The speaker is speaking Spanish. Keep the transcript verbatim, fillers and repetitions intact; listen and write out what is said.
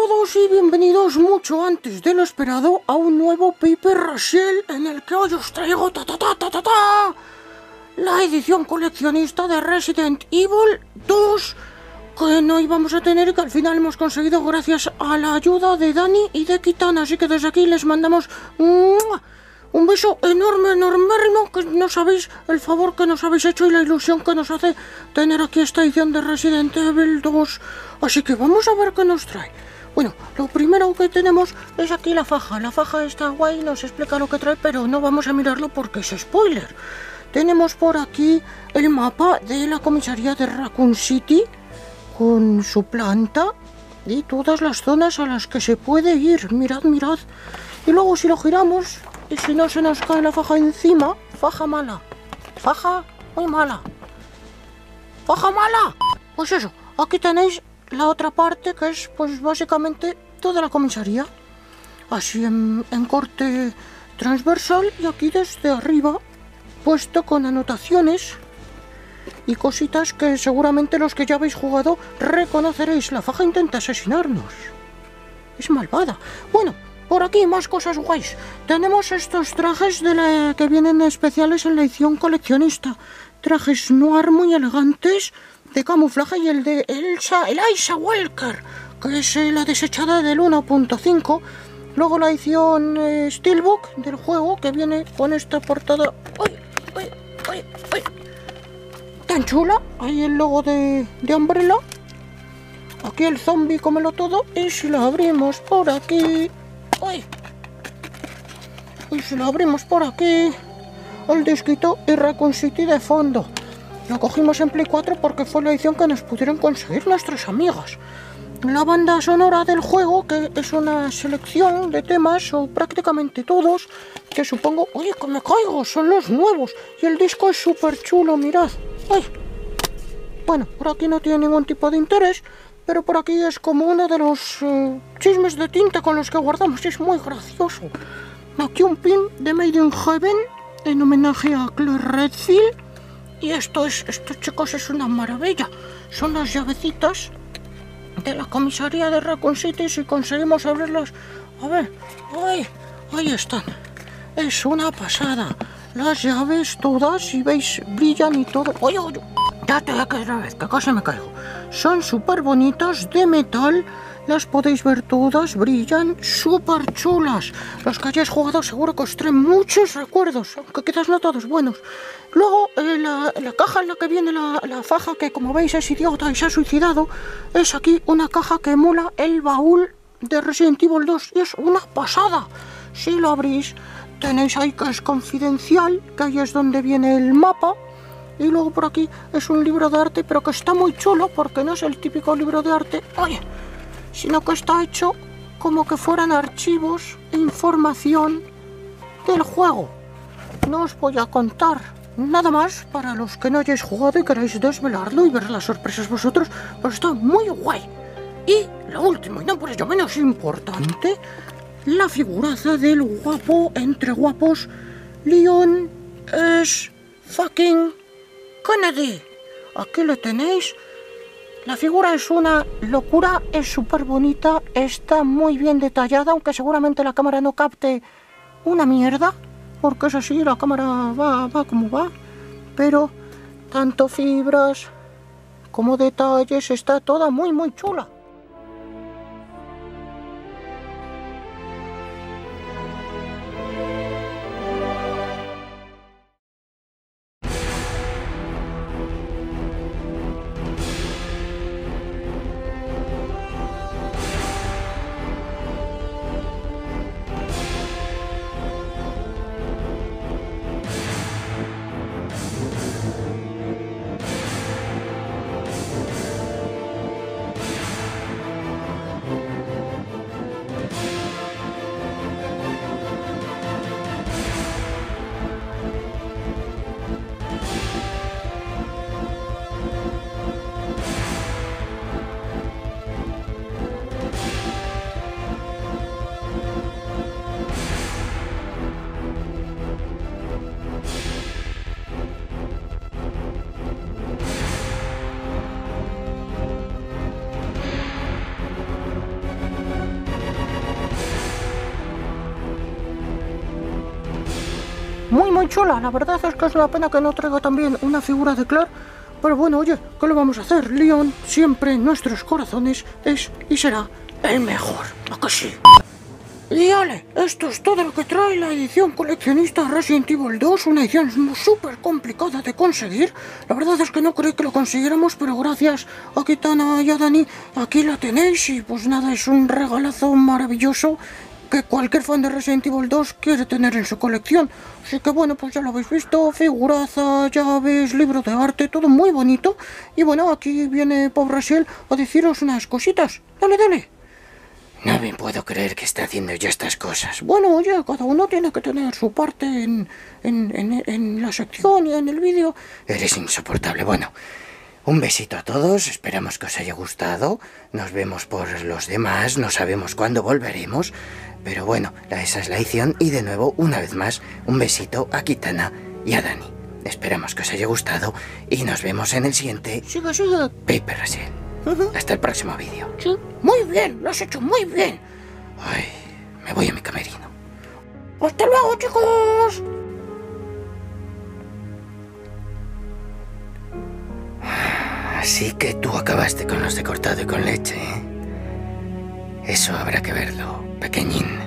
todos y bienvenidos mucho antes de lo esperado a un nuevo Paper Rushel en el que hoy os traigo ta ta ta ta ta ta la edición coleccionista de Resident Evil dos que no íbamos a tener y que al final hemos conseguido gracias a la ayuda de Dani y de Kitana, así que desde aquí les mandamos un beso enorme, enormérrimo, que no sabéis el favor que nos habéis hecho y la ilusión que nos hace tener aquí esta edición de Resident Evil dos. Así que vamos a ver qué nos trae. Bueno, lo primero que tenemos es aquí la faja. La faja está guay, nos explica lo que trae, pero no vamos a mirarlo porque es spoiler. Tenemos por aquí el mapa de la comisaría de Raccoon City con su planta y todas las zonas a las que se puede ir. Mirad, mirad. Y luego si lo giramos y si no se nos cae la faja encima, faja mala. Faja muy mala. Faja mala. Pues eso, aquí tenéis la otra parte que es pues básicamente toda la comisaría. Así en, en corte transversal y aquí desde arriba puesto con anotaciones y cositas que seguramente los que ya habéis jugado reconoceréis. La faja intenta asesinarnos. Es malvada. Bueno, por aquí más cosas guays. Tenemos estos trajes de la, que vienen especiales en la edición coleccionista. Trajes noir muy elegantes de camuflaje y el de Elsa, Elisa Walker, que es eh, la desechada del uno punto cinco. Luego la edición eh, Steelbook del juego que viene con esta portada. ¡Uy, uy, uy, uy! Tan chula. Ahí el logo de, de Umbrella. Aquí el zombie cómelo todo. Y si lo abrimos por aquí... ¡Uy! Y si lo abrimos por aquí... el disquito y Raccoon City de fondo. Lo cogimos en Play cuatro porque fue la edición que nos pudieron conseguir nuestras amigas. La banda sonora del juego, que es una selección de temas, o prácticamente todos, que supongo... ¡Oye, que me caigo! Son los nuevos. Y el disco es súper chulo, mirad. ¡Ay! Bueno, por aquí no tiene ningún tipo de interés, pero por aquí es como uno de los uh, chismes de tinta con los que guardamos. Es muy gracioso. Aquí un pin de Made in Heaven en homenaje a Claire Redfield. Y esto es, esto chicos, es una maravilla. Son las llavecitas de la comisaría de Raccoon City. Si conseguimos abrirlas, a ver, ¡ay! Ahí están. Es una pasada. Las llaves todas, si veis, brillan y todo. Oye, oye, ya te voy a caer otra vez, que casi me caigo. Son súper bonitas, de metal. Las podéis ver todas, brillan, súper chulas. Los que hayáis jugado seguro que os traen muchos recuerdos, aunque quizás no todos buenos. Luego, eh, la, la caja en la que viene la, la faja, que como veis es idiota y se ha suicidado, es aquí una caja que emula el baúl de Resident Evil dos. Y es una pasada. Si lo abrís, tenéis ahí que es confidencial, que ahí es donde viene el mapa. Y luego por aquí es un libro de arte, pero que está muy chulo porque no es el típico libro de arte. Oye, sino que está hecho como que fueran archivos e información del juego. No os voy a contar nada más para los que no hayáis jugado y queráis desvelarlo y ver las sorpresas vosotros, pero está muy guay. Y lo último, y no por ello menos importante, la figuraza del guapo, entre guapos, Leon es fucking Kennedy. Aquí lo tenéis. La figura es una locura, es súper bonita, está muy bien detallada, aunque seguramente la cámara no capte una mierda, porque es así, la cámara va, va como va, pero tanto fibras como detalles, está toda muy muy chula. muy muy chula. La verdad es que es una pena que no traiga también una figura de Claire. Pero bueno, oye, ¿qué le vamos a hacer? Leon siempre en nuestros corazones es y será el mejor. ¿A que sí? Y ale, esto es todo lo que trae la edición coleccionista Resident Evil dos, una edición súper complicada de conseguir. La verdad es que no creí que lo consiguiéramos, pero gracias a Kitana y a Dani, aquí la tenéis y pues nada, es un regalazo maravilloso que cualquier fan de Resident Evil dos quiere tener en su colección. Así que bueno, pues ya lo habéis visto, figuraza, llaves, libro de arte, todo muy bonito. Y bueno, aquí viene Pop Rachel a deciros unas cositas. Dale, dale. No me puedo creer que esté haciendo yo estas cosas. Bueno, oye, cada uno tiene que tener su parte en, en, en, en la sección y en el vídeo. Eres insoportable. Bueno, un besito a todos, esperamos que os haya gustado. Nos vemos por los demás, no sabemos cuándo volveremos. Pero bueno, esa es la edición y de nuevo, una vez más, un besito a Kitana y a Dani. Esperamos que os haya gustado y nos vemos en el siguiente Sigue, sigue. Paper Rachel. Ujú. Hasta el próximo vídeo. Sí, muy bien, lo has hecho muy bien. Ay, me voy a mi camerino. ¡Hasta luego, chicos! Así que tú acabaste con los de cortado y con leche, ¿eh? Eso habrá que verlo, pequeñín.